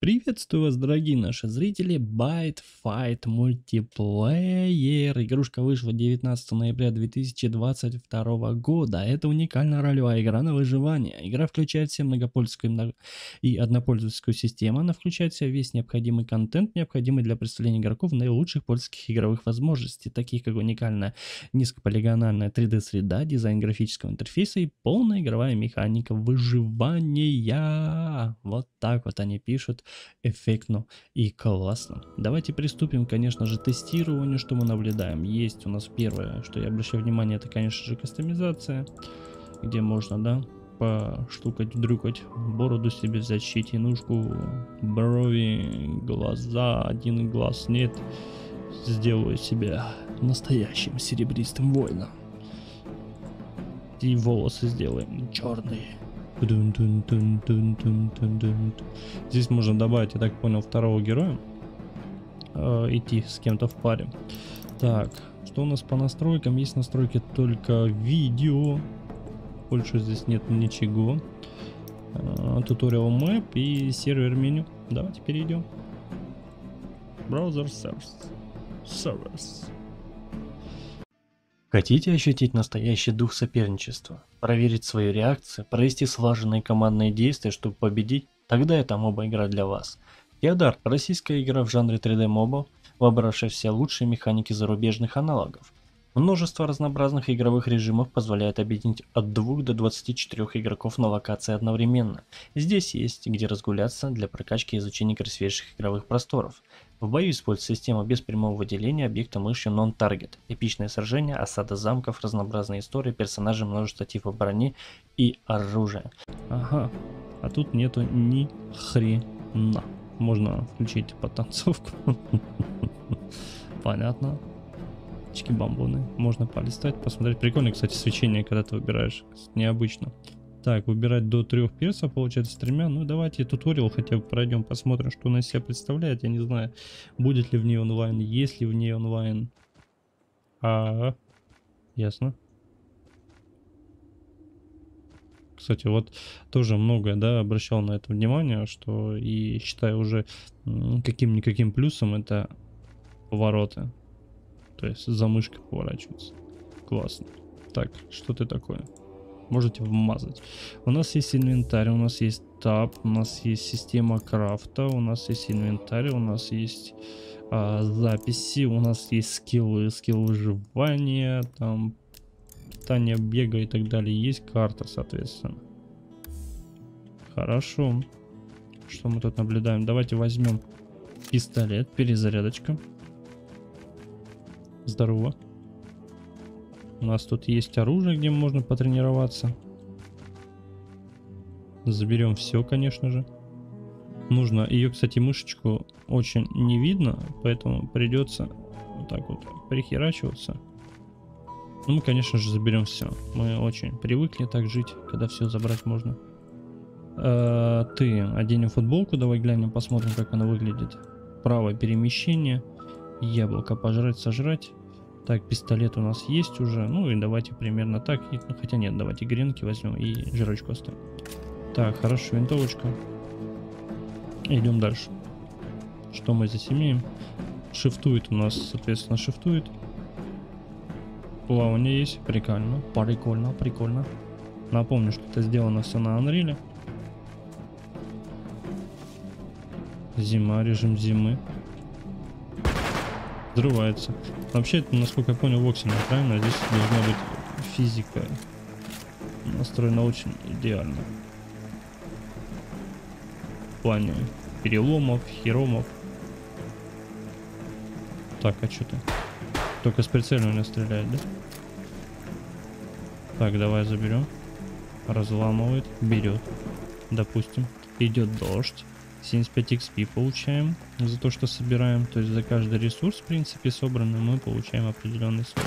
Приветствую вас, дорогие наши зрители, Byte Fight Multiplayer. Игрушка вышла 19 ноября 2022 года. Это уникальная ролевая игра на выживание. Игра включает в себя многопользовательскую и однопользовательскую систему. Она включает в себя весь необходимый контент, необходимый для представления игроков наилучших пользовательских игровых возможностей, таких как уникальная низкополигональная 3D-среда, дизайн графического интерфейса и полная игровая механика выживания. Вот так вот они пишут. Эффектно и классно. Давайте приступим, конечно же, к тестированию, что мы наблюдаем. Есть у нас первое, что я обращаю внимание, это, конечно же, кастомизация, где можно, да, поштукать, дрюкать, бороду себе взять, щетинушку, брови, глаза, один глаз нет. Сделаю себя настоящим серебристым воином. И волосы сделаем черные. Здесь можно добавить, я так понял, второго героя. Идти с кем-то в паре. Так, что у нас по настройкам? Есть настройки только видео. Больше здесь нет ничего. Туториал мэп и сервер меню. Давайте перейдем. Браузер сервис. Хотите ощутить настоящий дух соперничества? Проверить свою реакцию? Провести слаженные командные действия, чтобы победить? Тогда это моба-игра для вас. Теодар – российская игра в жанре 3D моба, вобравшая все лучшие механики зарубежных аналогов. Множество разнообразных игровых режимов позволяет объединить от 2 до 24 игроков на локации одновременно. Здесь есть где разгуляться для прокачки и изучения красивейших игровых просторов. В бою используется система без прямого выделения объекта мышью Non-Target. Эпичное сражение, осада замков, разнообразные истории, персонажи, множество типов брони и оружия. Ага, а тут нету ни хрена. Можно включить подтанцовку. Понятно. Бамбоны. Можно полистать, посмотреть. Прикольно, кстати, свечение, когда ты выбираешь. Необычно. Так, выбирать до 3 персов, получается, с 3. Ну, давайте туториал хотя бы пройдем, посмотрим, что он из себя представляет. Я не знаю, будет ли в ней онлайн, есть ли в ней онлайн. Ясно. Кстати, вот тоже многое, да, обращал на это внимание, что и считаю уже каким-никаким плюсом это повороты. То есть за мышкой поворачиваться. Классно. Так, что ты такое? Можете вмазать. У нас есть инвентарь, у нас есть таб, у нас есть система крафта, у нас есть инвентарь, у нас есть записи, у нас есть скиллы, скилл выживания, там питание, бега и так далее. Есть карта, соответственно. Хорошо. Что мы тут наблюдаем? Давайте возьмем пистолет, перезарядочка. Здорово. У нас тут есть оружие, где можно потренироваться. Заберем все, конечно же. Нужно ее, кстати, мышечку очень не видно, поэтому придется вот так вот прихерачиваться. Ну, мы, конечно же, заберем все. Мы очень привыкли так жить, когда все забрать можно. Ты оденем футболку, давай глянем, посмотрим, как она выглядит. Правое перемещение. Яблоко пожрать, сожрать. Так, пистолет у нас есть уже. Ну и давайте примерно так. Ну, хотя нет, давайте гренки возьмем и жирочку оставим. Так, хорошо, винтовочка. Идем дальше. Что мы здесь имеем? Шифтует у нас, соответственно, шифтует. Плавание есть. Прикольно. Прикольно, прикольно. Напомню, что это сделано все на Unreal. Зима, режим зимы. Взрывается. Вообще, это, насколько я понял, воксельно, правильно? Здесь должна быть физика настроена очень идеально. В плане переломов, херомов. Так, а что ты? Только с прицеливания стреляет, да? Так, давай заберем. Разламывает, берет. Допустим. Идет дождь. 75 XP получаем за то, что собираем. То есть за каждый ресурс, в принципе, собранный, мы получаем определенный срок.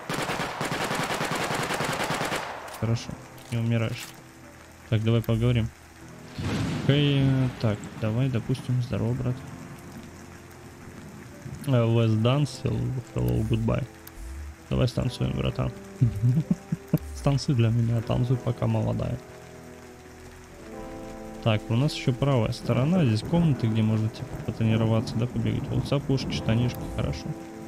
Хорошо, не умираешь. Так, давай поговорим. Окей, так, давай, допустим, здорово, брат. Let's dance, hello, goodbye. Давай станцуем, братан. Станцуй для меня, танцуй, пока молодая. Так, у нас еще правая сторона. Здесь комнаты, где можно типа потренироваться, да, побегать. Вот сапожки, штанишки, хорошо.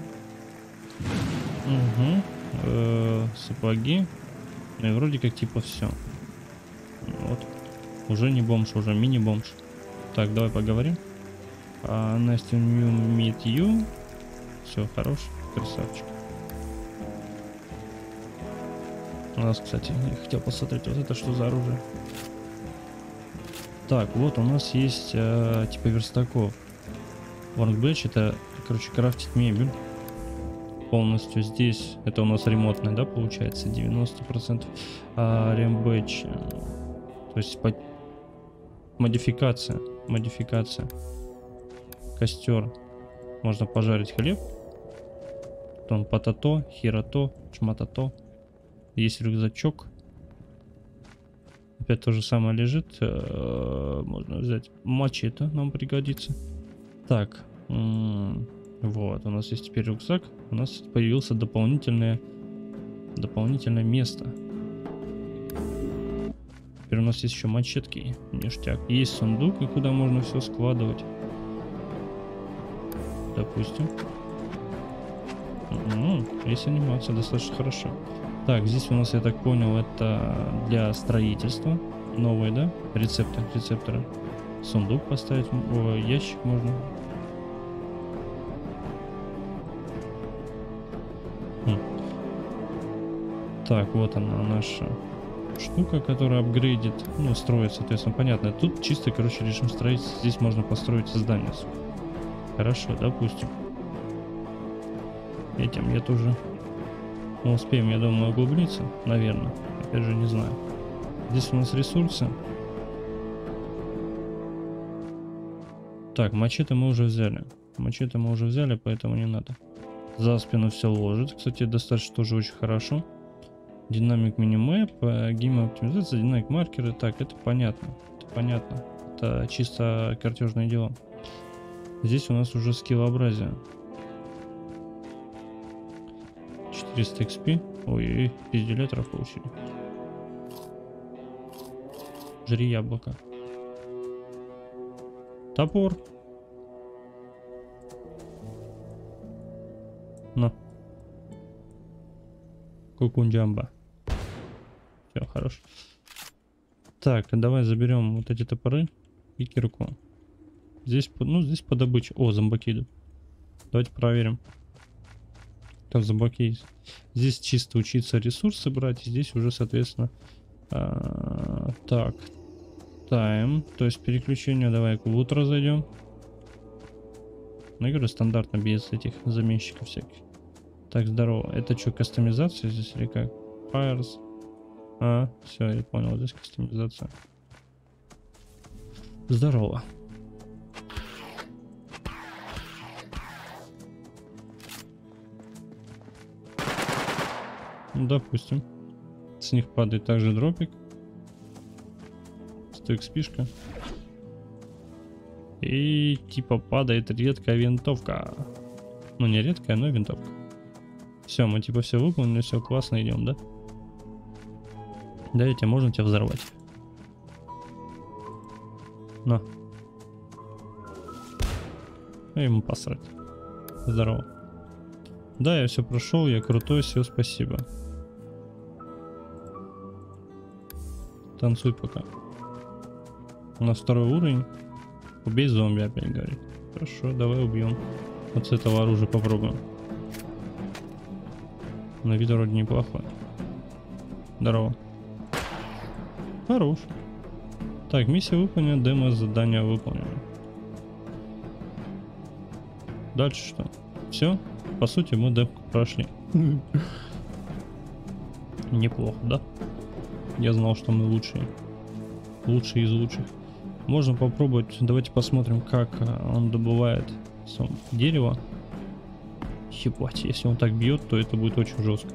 Угу. Сапоги. Ну и вроде как типа все. Вот. Уже не бомж, уже мини-бомж. Так, давай поговорим. Nice to meet you. Все, хорош, красавчик. У нас, кстати, я хотел посмотреть, вот это что за оружие. Так, вот у нас есть типа верстаков. Workbench это, короче, крафтить мебель. Полностью здесь, это у нас ремонтный, да, получается, 90%. Рембэч, то есть модификация. Костер. Можно пожарить хлеб. Потом патато, хирото, шматато. Есть рюкзачок. Опять то же самое лежит. Можно взять мачете, нам пригодится. Так. Вот, у нас есть теперь рюкзак. У нас появился дополнительное место. Теперь у нас есть еще мачетки. Ништяк. Есть сундук, и куда можно все складывать. Допустим. Есть анимация, достаточно хорошо. Так, здесь у нас, я так понял, это для строительства. Новые, да? Рецепторы. Сундук поставить. О, ящик можно. Так, вот она наша штука, которая апгрейдит, ну, строит, соответственно, понятно. Тут чисто, короче, режим строительства. Здесь можно построить здание. Хорошо, допустим. Этим я тоже успеем, я думаю, углубиться, наверное. Опять же, не знаю. Здесь у нас ресурсы. Так, мачете мы уже взяли. Поэтому не надо. За спину все ложит. Кстати, достаточно тоже очень хорошо. Динамик минимэп, гейм оптимизация, динамик маркеры. Так, это понятно. Это чисто картежное дело. Здесь у нас уже скиллообразие. 400 XP. Ой, пизделетров получили. Жри яблоко. Топор. На. Кукунджамба. Все, хорошо. Так, давай заберем вот эти топоры и кирку. Здесь, здесь по добыче. О, зомбаки идут. Давайте проверим. Там зомбаки есть. Здесь чисто учиться ресурсы брать. Здесь уже, соответственно... так. Тайм. То есть переключение. Давай в утро зайдем. Ну, я говорю, стандартно, без этих заменщиков всяких. Так, здорово. Это что, кастомизация здесь или как? Fires. Все, я понял, здесь кастомизация. Здорово. Ну, допустим. С них падает также дропик. 100 XP-шка. И типа падает редкая винтовка. Ну, не редкая, но винтовка. Все, мы типа все выполнили, все классно, идем, да? Давайте, можно тебя взорвать. На. И ему посрать. Здорово. Да, я все прошел, я крутой, все, спасибо. Танцуй пока. У нас второй уровень. Убей зомби, опять говорит. Хорошо, давай убьем. Вот с этого оружия попробуем. На вид вроде неплохой. Здорово. Хорош. Так, миссия выполнена, демо-задание выполнено. Дальше что? Все? По сути, мы демку прошли. Неплохо, да? Я знал, что мы лучшие. Лучшие из лучших. Можно попробовать. Давайте посмотрим, как он добывает дерево. Ебать, если он так бьет, то это будет очень жестко.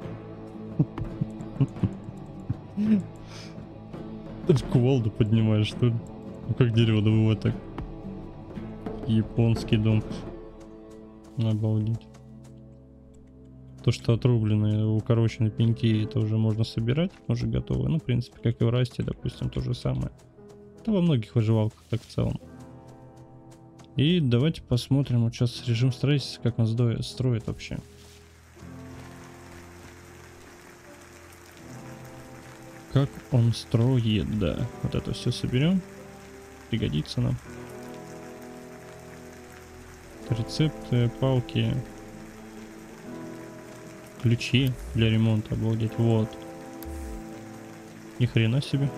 Кувалду поднимаешь, что ли? Ну как дерево добывать так? Японский дом. Обалдеть. То, что отрубленные, укороченные пеньки, это уже можно собирать, уже готовы. Ну, в принципе, как и в расте, допустим, то же самое. Да во многих выживалках так в целом. И давайте посмотрим вот сейчас режим строительства, как нас строит вообще. Как он строит, да. Вот это все соберем. Пригодится нам. Рецепты, палки. Ключи для ремонта, обалдеть. Вот. Ни хрена себе.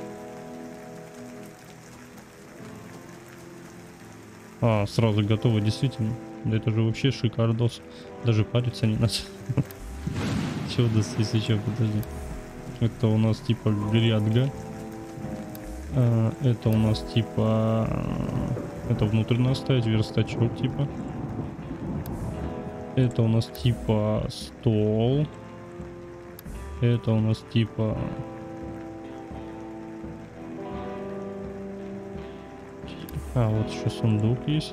А, сразу готово, действительно. Да это же вообще шикардос. Даже париться не надо. Чего даст, если что, подожди. Это у нас типа грядга. Это у нас типа... Это внутренне оставить, верстачок типа. Это у нас типа стол. Это у нас типа... А, вот еще сундук есть.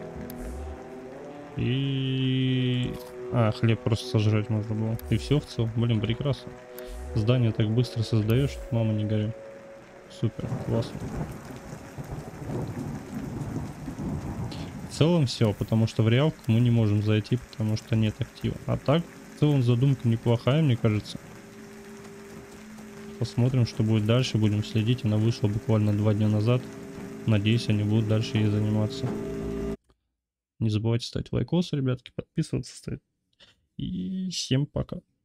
И... А, хлеб просто сожрать можно было. И все в целом. Блин, прекрасно. Здание так быстро создаешь, что мама не горю. Супер, классно. В целом все, потому что в реалку мы не можем зайти, потому что нет актива. А так, в целом задумка неплохая, мне кажется. Посмотрим, что будет дальше. Будем следить. Она вышла буквально 2 дня назад. Надеюсь, они будут дальше ей заниматься. Не забывайте ставить лайкосы, ребятки, подписываться, ставить. И всем пока.